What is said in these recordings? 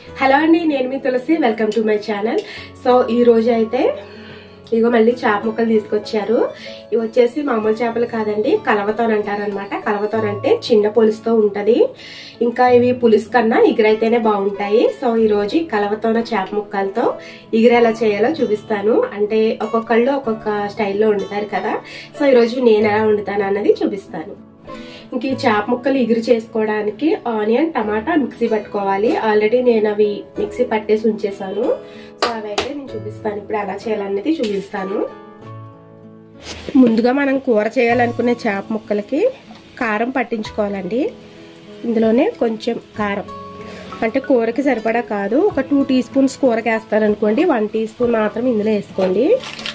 Hello అండి, నేను మీ Tulasi. Welcome to my channel. So ఈ రోజు అయితే ఇగో మళ్ళీ చేప ముక్కలు తీసుకొచ్చారు. ఇవి వచ్చేసి మామూలు చేపలు కాదండి, కలవతోన్ అంటారనమాట. కలవతోన్ అంటే చిన్న పులుసుతో ఉంటది. ఇంకా ఇవి పులుసు కన్నా ఇగురైతేనే బాగుంటాయి. సో ఈ రోజు కలవతోన చేప ముక్కలతో ఇగురు ఎలా చేయాలో చూపిస్తాను. అంటే ఒక్కొక్కళ్ళు ఒక్కొక్క స్టైల్లో వండుతారు కదా. సో ఈ రోజు నేను ఎలా వండుతాను అన్నది చూపిస్తాను. ఇంక ఈ చేప ముక్కలు ఇగురు చేసుకోవడానికి ఆనియన్, టమాటా మిక్సీ పట్టుకోవాలి. ఆల్రెడీ నేను అవి మిక్సీ పట్టేసి ఉంచేసాను. సో అవి అయితే నేను చూపిస్తాను. ఇప్పుడు ఎలా చేయాలనేది చూపిస్తాను. ముందుగా మనం కూర చేయాలనుకునే చేప ముక్కలకి కారం పట్టించుకోవాలండి. ఇందులోనే కొంచెం కారం, అంటే కూరకి సరిపడా కాదు, ఒక 2 టీ స్పూన్స్ కూరకి వేస్తారనుకోండి, 1 టీ స్పూన్ మాత్రం ఇందులో వేసుకోండి.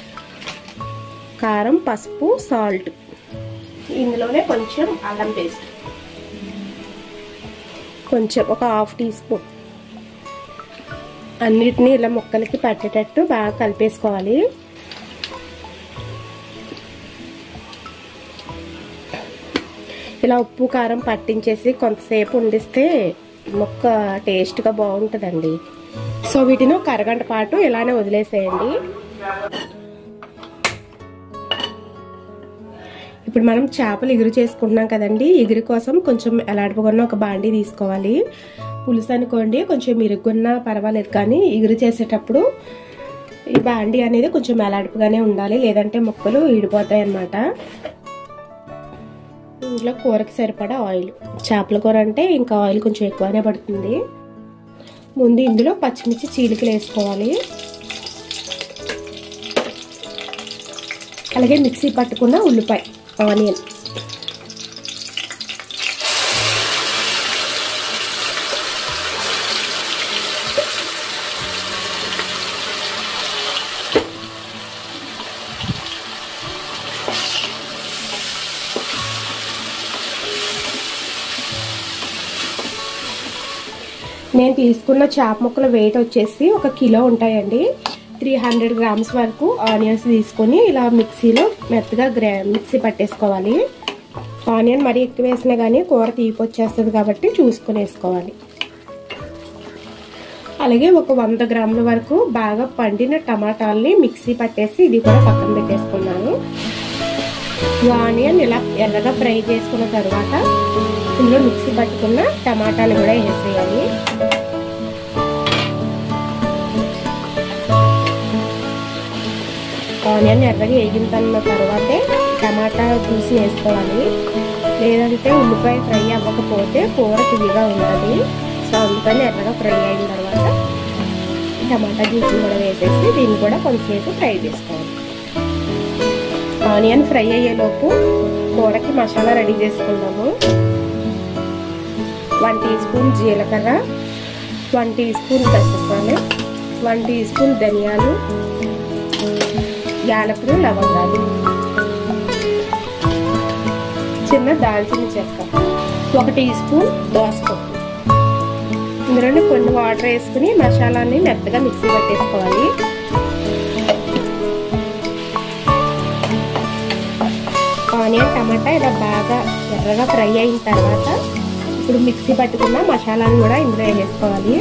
కారం, పసుపు, సాల్ట్, ఇందులోనే కొంచెం అల్లం పేస్ట్, కొంచెం ఒక 1/2 టీ స్పూన్. అన్నిటినీ ఇలా ముక్కలకి పట్టేటట్టు బాగా కలిపేసుకోవాలి. ఇలా ఉప్పు కారం పట్టించేసి కొంతసేపు ఉండిస్తే ముక్క టేస్ట్గా బాగుంటుందండి. సో వీటిని ఒక అరగంట పాటు ఇలానే వదిలేసేయండి. ఇప్పుడు మనం చేపలు ఇగురు చేసుకుంటున్నాం కదండి. ఇగురు కోసం కొంచెం ఎలాడుపుకున్న ఒక బాండీ తీసుకోవాలి. పులుసు అనుకోండి కొంచెం ఇరుగున్నా పర్వాలేదు, కానీ ఇగురు చేసేటప్పుడు ఈ బాండీ అనేది కొంచెం ఎలాడుపుగానే ఉండాలి, లేదంటే ముక్కలు ఈడిపోతాయి అన్నమాట. ఇంట్లో కూరకి సరిపడా ఆయిల్, చేపల కూర అంటే ఇంకా ఆయిల్ కొంచెం ఎక్కువనే పడుతుంది. ముందు ఇందులో పచ్చిమిర్చి చీలికలు వేసుకోవాలి. అలాగే మిక్సీ పట్టుకున్న ఉల్లిపాయ, ఆనియన్, నేను తీసుకున్న చేప ముక్కల వెయిట్ వచ్చేసి 1 కిలో ఉంటాయండి. 300 గ్రామ్స్ వరకు ఆనియన్స్ తీసుకొని ఇలా మిక్సీలో మెత్తగా మిక్సీ పట్టేసుకోవాలి. ఆనియన్ మరీ ఎక్కువ వేసినా కానీ కూర తీపి వచ్చేస్తుంది కాబట్టి చూసుకొని వేసుకోవాలి. అలాగే ఒక 100 గ్రాముల వరకు బాగా పండిన టమాటాలని మిక్సీ పట్టేసి ఇది కూడా పక్కన పెట్టేసుకున్నాను. ఆనియన్ ఇలా ఎర్రగా ఫ్రై చేసుకున్న తర్వాత ఇందులో మిక్సీ పట్టుకున్న టమాటాలు కూడా వేసేయాలి. ఆనియన్ ఎర్రగా వేగిన తర్వాతే టమాటా జ్యూస్ వేసుకోవాలి, లేదంటే ఉల్లిపాయ ఫ్రై అవ్వకపోతే కూర తిరిగా ఉంటుంది. సో అందుకని ఎర్రగా ఫ్రై అయిన తర్వాత టమాటా జ్యూస్ కూడా వేసేసి దీన్ని కూడా కొంచెంసేపు ఫ్రై చేసుకోవాలి. ఆనియన్ ఫ్రై అయ్యేలోపు కూరకి మసాలా రెడీ చేసుకున్నాము. 1 టీ స్పూన్ జీలకర్ర, 1 టీ స్పూన్ గసగసాలు, 1 టీ స్పూన్ ధనియాలు, యాలకులు, లవంగాలు, చిన్న దాల్చిన చెక్క, 1 టీ స్పూన్ దోసపప్పు. ఇందులోనే కొన్ని వాటర్ వేసుకుని మసాలాన్ని మెత్తగా మిక్సీ పట్టేసుకోవాలి. ఆనియన్, టమాటా ఇలా బాగా ఎర్రగా ఫ్రై అయిన తర్వాత ఇప్పుడు మిక్సీ పట్టుకున్న మసాలాను కూడా ఇందులో వేసుకోవాలి.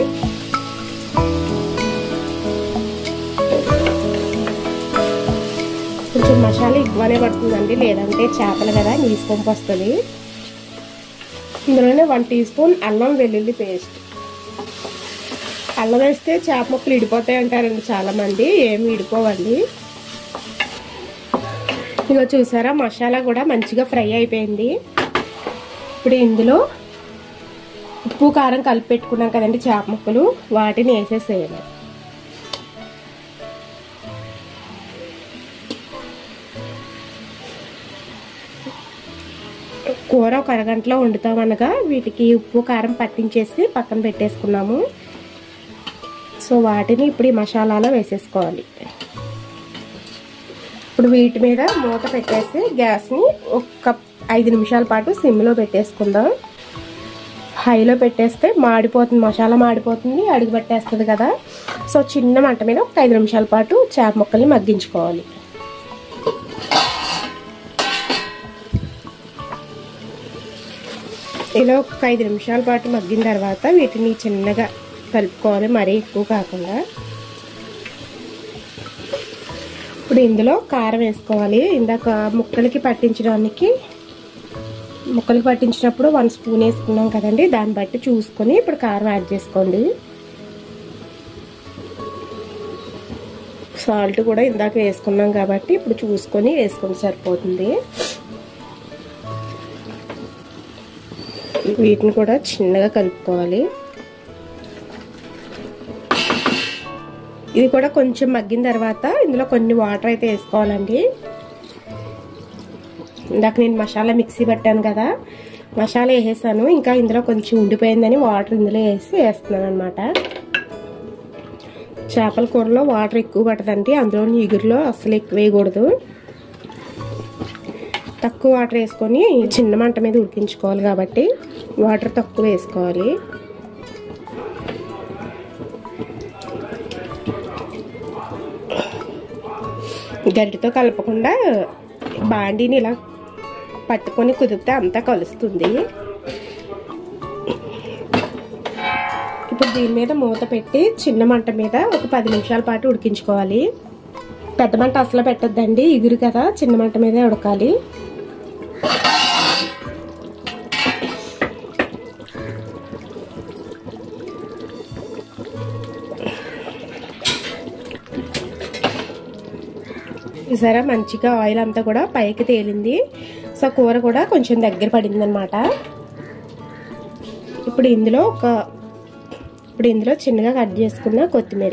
కొంచెం మసాలా ఎక్కువనే పడుతుందండి, లేదంటే చేపలు కదా నీసుకొంపు వస్తుంది. ఇందులోనే 1 టీ స్పూన్ అల్లం వెల్లుల్లి పేస్ట్. అల్లం వేస్తే చేప ముక్కలు ఇడిపోతాయి అంటారండి చాలామంది, ఏమి ఇడిపోవండి. ఇక చూసారా మసాలా కూడా మంచిగా ఫ్రై అయిపోయింది. ఇప్పుడు ఇందులో ఉప్పు కారం కలిపి పెట్టుకున్నాం కదండి చేప ముక్కలు, వాటిని వేసేసేయాలి. కూర ఒక అరగంటలో వండుతామనగా వీటికి ఉప్పు కారం పట్టించేసి పక్కన పెట్టేసుకున్నాము. సో వాటిని ఇప్పుడు ఈ మసాలాలో వేసేసుకోవాలి. ఇప్పుడు వీటి మీద మూత పెట్టేసి గ్యాస్ని ఒక 5 నిమిషాల పాటు సిమ్లో పెట్టేసుకుందాం. హైలో పెట్టేస్తే మాడిపోతుంది, మసాలా మాడిపోతుంది, అడుగు పెట్టేస్తుంది కదా. సో చిన్న మంట మీద ఒక 5 నిమిషాల పాటు చేప ముక్కల్ని మగ్గించుకోవాలి. ఇలా ఒక 5 నిమిషాల పాటు మగ్గిన తర్వాత వీటిని చిన్నగా కలుపుకోవాలి, మరీ ఎక్కువ కాకుండా. ఇప్పుడు ఇందులో కారం వేసుకోవాలి. ఇందాక ముక్కలకి పట్టించినప్పుడు 1 స్పూన్ వేసుకున్నాం కదండి, దాన్ని బట్టి చూసుకొని ఇప్పుడు కారం యాడ్ చేసుకోండి. సాల్ట్ కూడా ఇందాక వేసుకున్నాం కాబట్టి ఇప్పుడు చూసుకొని వేసుకొని సరిపోతుంది. వీటిని కూడా చిన్నగా కలుపుకోవాలి. ఇది కూడా కొంచెం మగ్గిన తర్వాత ఇందులో కొన్ని వాటర్ అయితే వేసుకోవాలండి. ఇందాక నేను మసాలా మిక్సీ పట్టాను కదా, మసాలా వేసేసాను. ఇంకా ఇందులో కొంచెం ఉండిపోయిందని వాటర్ ఇందులో వేస్తున్నాను అనమాట. చేపల కూరలో వాటర్ ఎక్కువ పట్టదండి, అందులోని ఇగురులో అస్సలు ఎక్కువ వేయకూడదు. తక్కువ వాటర్ వేసుకొని చిన్న మంట మీద ఉడికించుకోవాలి కాబట్టి వాటర్ తక్కువ వేసుకోవాలి. గరిటతో కలపకుండా బాండీని ఇలా పట్టుకొని కుదిరితే అంతా కలుస్తుంది. ఇప్పుడు దీని మీద మూత పెట్టి చిన్న మంట మీద ఒక 10 నిమిషాల పాటు ఉడికించుకోవాలి. పెద్ద మంట అసలు పెట్టొద్దండి, ఇగురు కదా, చిన్న మంట మీదే ఉడకాలి. చూసారా మంచిగా ఆయిల్ అంతా కూడా పైకి తేలింది. సో కూర కూడా కొంచెం దగ్గర పడింది అనమాట. ఇప్పుడు ఇందులో చిన్నగా కట్ చేసుకున్న కొత్తిమీర,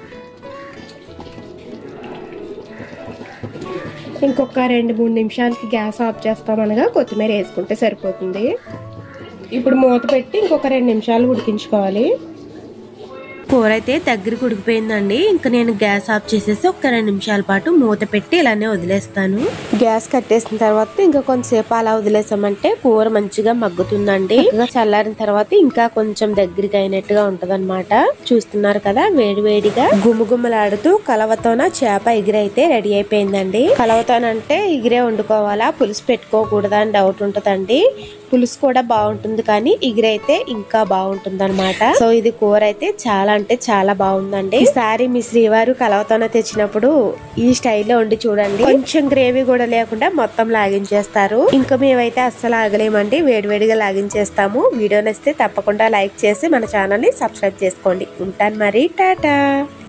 ఇంకొక 2-3 నిమిషాలకి గ్యాస్ ఆఫ్ చేస్తామనగా కొత్తిమీర వేసుకుంటే సరిపోతుంది. ఇప్పుడు మూత పెట్టి ఇంకొక 2 నిమిషాలు ఉడికించుకోవాలి. కూర అయితే దగ్గరికి ఉడికిపోయిందండి. ఇంకా నేను గ్యాస్ ఆఫ్ చేసేసి ఒక 2 నిమిషాల పాటు మూత పెట్టి ఇలానే వదిలేస్తాను. గ్యాస్ కట్టేసిన తర్వాత ఇంకా కొంతసేపు అలా వదిలేసామంటే కూర మంచిగా మగ్గుతుందండి. చల్లారిన తర్వాత ఇంకా కొంచెం దగ్గరికి అయినట్టుగా ఉంటదన్నమాట. చూస్తున్నారు కదా, వేడివేడిగా గుమగుమలాడుతూ కలవతోన చేప ఎగిరైతే రెడీ అయిపోయిందండి. కలవతోనంటే ఎగిరే వండుకోవాలా, పులుసు పెట్టుకోకూడదా అని డౌట్ ఉంటదండి. పులుసు కూడా బాగుంటుంది కానీ ఎగిరైతే ఇంకా బాగుంటుంది అనమాట. సో ఇది కూర అయితే చాలా అంటే చాలా బాగుందండి. ఈసారి మీ శ్రీవారు కలవతోన తెచ్చినప్పుడు ఈ స్టైల్లో వండి చూడండి. కొంచెం గ్రేవీ కూడా లేకుండా మొత్తం లాగించేస్తారు. ఇంకా మేమైతే అస్సలు ఆగలేమండి, వేడివేడిగా లాగించేస్తాము. వీడియో నచ్చితే తప్పకుండా లైక్ చేసి మన ఛానల్ ని సబ్స్క్రైబ్ చేసుకోండి. ఉంటాను మరి, టాటా.